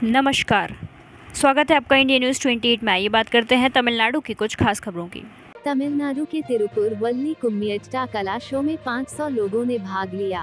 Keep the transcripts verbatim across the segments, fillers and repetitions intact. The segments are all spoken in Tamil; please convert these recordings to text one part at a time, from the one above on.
नमस्कार, स्वागत है आपका इंडिया न्यूज़ अट्ठाईस में। ये बात करते हैं तमिलनाडु की कुछ खास खबरों की। तमिलनाडु के तिरुपुर वल्ली कुम्मियट्टा कला शो में पाँच सौ लोगों ने भाग लिया।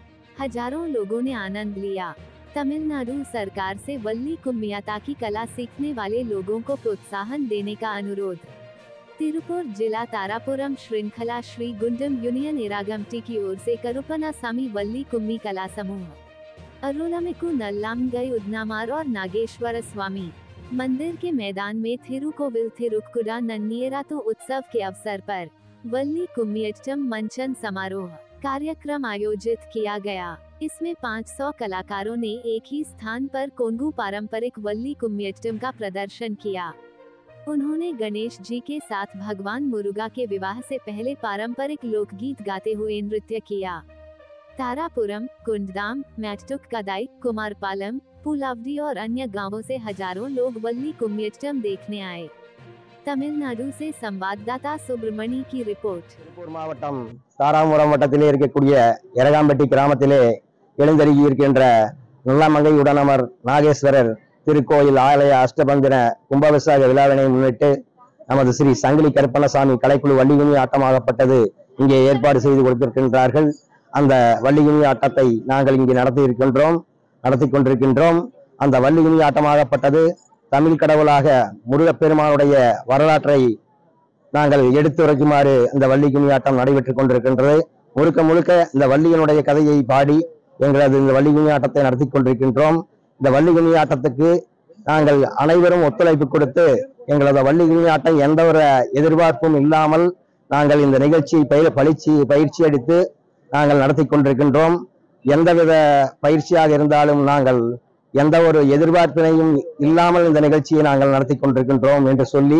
हजारों लोगों ने आनंद लिया। तमिलनाडु सरकार से वल्ली कुम्मियाट्टा की कला सीखने वाले लोगों को प्रोत्साहन देने का अनुरोध। तिरुपुर जिला तारापुरम श्रृंखला श्री गुंडम यूनियन इरागमटी की ओर से करुपनासामी वल्ली कुम्मी कला समूह अरुलमिकु नल्लामगई उदनामार और नागेश्वर स्वामी मंदिर के मैदान में थिरुकोविल थिरुक्कुडा नन्नियरातु उत्सव के अवसर पर वल्ली कुम्मियट्टम मंचन समारोह कार्यक्रम आयोजित किया गया। इसमें पाँच सौ कलाकारों ने एक ही स्थान पर कोंगू पारंपरिक वल्ली कुम्मियट्टम का प्रदर्शन किया। उन्होंने गणेश जी के साथ भगवान मुरुगा के विवाह से पहले पारंपरिक लोकगीत गाते हुए नृत्य किया। तारापुरम, कुंडदाम, मैट्टुक कदाई, कुमारपालम, पुलावडी और अन्य गांवों से हजारों लोग वल्ली कुम्मियट्टम देखने आए। तमिलनाडु से संवाददाता सुब्रमणी की रिपोर्ट। திருப்பூர் மாவட்டம் தாராபுரம் வட்டத்திலே இருக்கக்கூடிய எரகாம்பட்டி கிராமத்திலே எழுந்தருகி இருக்கின்ற நல்லமங்கை உடனமர் நாகேஸ்வரர் திருக்கோயில் ஆலய அஷ்டபந்தன கும்பாபிஷேக விழாவினை முன்னிட்டு நமது ஸ்ரீ சங்கிலி கருப்பணசாமி கலைக்குழு வள்ளிகும்மி ஆட்டமாகப்பட்டது இங்கே ஏற்பாடு செய்து கொடுத்திருக்கின்றார்கள். அந்த வள்ளிகும்மி ஆட்டத்தை நாங்கள் இங்கே நடத்தி இருக்கின்றோம் நடத்தி கொண்டிருக்கின்றோம். அந்த வள்ளிகும்மி ஆட்டமாகப்பட்டது தமிழ் கடவுளாக முருகப்பெருமானுடைய வரலாற்றை நாங்கள் எடுத்துரைக்குமாறு இந்த வள்ளிகும்மி ஆட்டம் நடைபெற்றுக் கொண்டிருக்கின்றது. முழுக்க முழுக்க இந்த வள்ளியினுடைய கதையை பாடி எங்களது இந்த வள்ளிகும்மி ஆட்டத்தை நடத்தி கொண்டிருக்கின்றோம். இந்த வள்ளிகும்மி ஆட்டத்துக்கு நாங்கள் அனைவரும் ஒத்துழைப்பு கொடுத்து எங்களது வள்ளிகும்மி ஆட்டம் எந்த ஒரு எதிர்பார்ப்பும் இல்லாமல் நாங்கள் இந்த நிகழ்ச்சியை பயிர் பயிற்சி பயிற்சி அளித்து நாங்கள் நடத்தி கொண்டிருக்கின்றோம். எந்தவித பயிற்சியாக இருந்தாலும் நாங்கள் எந்த ஒரு எதிர்பார்ப்பினையும் இல்லாமல் இந்த நிகழ்ச்சியை நாங்கள் நடத்தி கொண்டிருக்கின்றோம் என்று சொல்லி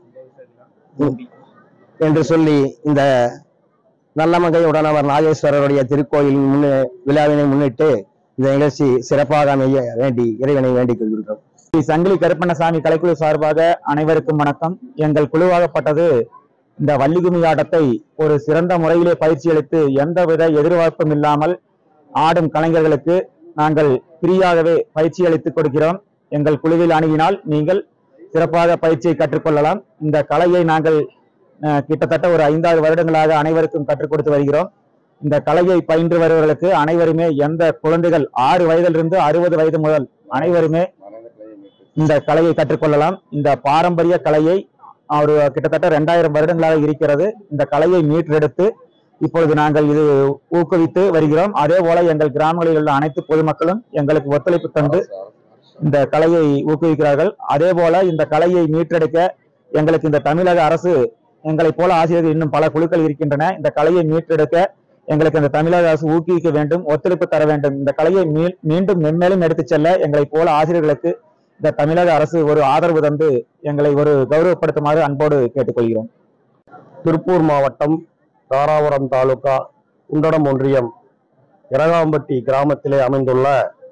என்று சொல்லி இந்த நல்லமங்கை உடனவர் நாகேஸ்வரருடைய திருக்கோயில் முன் விழாவினை முன்னிட்டு இந்த நிகழ்ச்சி சிறப்பாக அமைய வேண்டி இறைவனை வேண்டிக் கொள்கிறோம். ஸ்ரீ சங்கிலி கருப்பணசாமி கலைக்குழு சார்பாக அனைவருக்கும் வணக்கம். எங்கள் குழுவாகப்பட்டது இந்த வள்ளிகும்மி ஆட்டத்தை ஒரு சிறந்த முறையிலே பயிற்சி அளித்து எந்தவித எதிர்பார்ப்பும் இல்லாமல் ஆடும் கலைஞர்களுக்கு நாங்கள் ஃப்ரீயாகவே பயிற்சி அளித்துக் கொடுக்கிறோம். எங்கள் குழுவில் அணுகினால் நீங்கள் சிறப்பாக பயிற்சியை கற்றுக்கொள்ளலாம். இந்த கலையை நாங்கள் கிட்டத்தட்ட ஒரு ஐந்தாறு வருடங்களாக அனைவருக்கும் கற்றுக் கொடுத்து வருகிறோம். இந்த கலையை பயின்று வருவர்களுக்கு அனைவருமே எந்த குழந்தைகள் ஆறு வயதிலிருந்து அறுபது வயது முதல் அனைவருமே இந்த கலையை கற்றுக்கொள்ளலாம். இந்த பாரம்பரிய கலையை ஒரு கிட்டத்தட்ட ரெண்டாயிரம் வருடங்களாக இருக்கிறது. இந்த கலையை மீட்டெடுத்து இப்பொழுது நாங்கள் இது ஊக்குவித்து வருகிறோம். அதே போல எங்கள் கிராமங்களில் உள்ள அனைத்து பொதுமக்களும் எங்களுக்கு ஒத்துழைப்பு தந்து இந்த கலையை ஊக்குவிக்கிறார்கள். அதே போல இந்த கலையை மீட்டெடுக்க எங்களுக்கு இந்த தமிழக அரசு எங்களை போல ஆசிரியர்கள் இன்னும் பல குழுக்கள் இருக்கின்றன. இந்த கலையை மீட்டெடுக்க எங்களுக்கு இந்த தமிழக அரசு ஊக்குவிக்க வேண்டும், ஒத்துழைப்பு தர வேண்டும். இந்த கலையை மீ மீண்டும் மென்மேலும் எடுத்து செல்ல எங்களை போல ஆசிரியர்களுக்கு இந்த தமிழக அரசு ஒரு ஆதரவு தந்து எங்களை ஒரு கௌரவப்படுத்துமாறு அன்போடு கேட்டுக்கொள்கிறோம். திருப்பூர் மாவட்டம் தாராபுரம் தாலுகா குண்டடம் ஒன்றியம் எரகாம்பட்டி கிராமத்திலே அமைந்துள்ள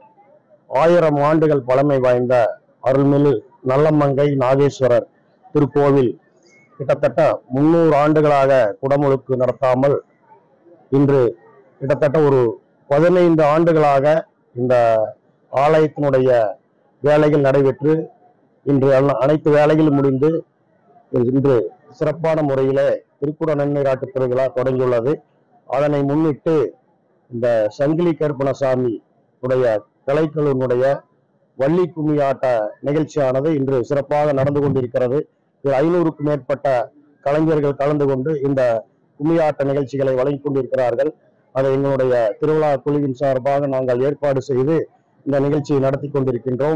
ஆயிரம் ஆண்டுகள் பழமை வாய்ந்த அருள்மிகு நல்லமங்கை நாகேஸ்வரர் திருக்கோவில் கிட்டத்தட்ட முன்னூறு ஆண்டுகளாக குடமுழுக்கு நடத்தாமல் இன்று கிட்டத்தட்ட ஒரு பதினைந்து ஆண்டுகளாக இந்த ஆலயத்தினுடைய வேலைகள் நடைபெற்று இன்று அனைத்து வேலைகளும் முடிந்து இன்று சிறப்பான முறையிலே திருக்குட நன்னீராட்டு திருவிழா தொடங்கியுள்ளது. அதனை முன்னிட்டு இந்த சங்கிலி கருப்பணசாமி உடைய கலைக்குழுவினுடைய வள்ளி கும்மியாட்ட நிகழ்ச்சியானது இன்று சிறப்பாக நடந்து கொண்டிருக்கிறது. இதில் ஐநூறுக்கும் மேற்பட்ட கலைஞர்கள் கலந்து கொண்டு இந்த கும்மியாட்ட நிகழ்ச்சிகளை வழங்கி கொண்டிருக்கிறார்கள். அதை எங்களுடைய திருவிழா குழுவின் சார்பாக நாங்கள் ஏற்பாடு செய்து இந்த நிகழ்ச்சியை நடத்தி கொண்டிருக்கின்றோம்.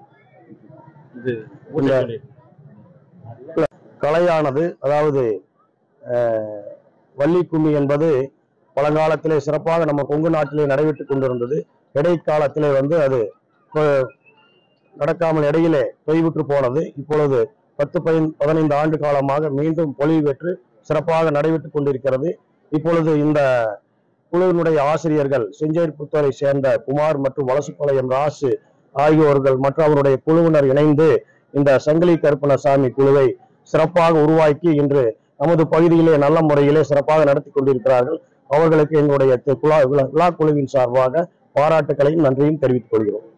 கலையானது அதாவது வள்ளி கும்மி என்பது பழங்காலத்திலே சிறப்பாக நம்ம கொங்கு நாட்டிலே நடைபெற்றுக் கொண்டிருந்தது. இடைக்காலத்திலே வந்து அது நடக்காமல் இடையிலே தொய்வுற்று போனது. இப்பொழுது பத்து பதினைந்து ஆண்டு காலமாக மீண்டும் பொலிவு பெற்று சிறப்பாக நடைபெற்றுக் கொண்டிருக்கிறது. இப்பொழுது இந்த குழுவினுடைய ஆசிரியர்கள் செஞ்சேரிப்புத்தூரை சேர்ந்த குமார் மற்றும் வலசுப்பாளையம் ராசு ஆகியோர்கள் மற்றும் அவருடைய குழுவினர் இணைந்து இந்த சங்கிலி கருப்பணசாமி குழுவை சிறப்பாக உருவாக்கி இன்று நமது பகுதியிலே நல்ல முறையிலே சிறப்பாக நடத்தி கொண்டிருக்கிறார்கள். அவர்களுக்கு எங்களுடைய விழா குழுவின் சார்பாக பாராட்டுக்களையும் நன்றியும் தெரிவித்துக் கொள்கிறோம்.